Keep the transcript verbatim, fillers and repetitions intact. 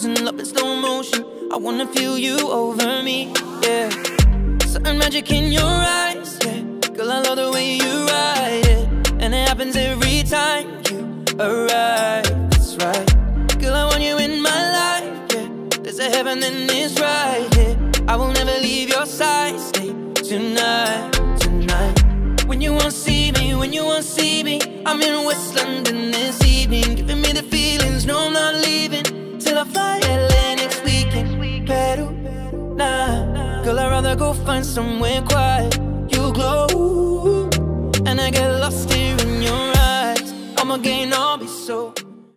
frozen, love in slow motion. I wanna feel you over me, yeah. Certain magic in your eyes, yeah. Girl, I love the way you ride it, and it happens every time you arrive. That's right. Girl, I want you in my life, yeah. There's a heaven and it's right here, yeah. I will never leave your side. Stay tonight, tonight. When you won't see me, when you won't see me, I'm in West London this evening, giving me the feelings, no I'm not leaving till I fly L A next weekend. Peru, nah, girl I'd rather go find somewhere quiet. You glow, and I get lost here in your eyes. I'ma gain, I'll be so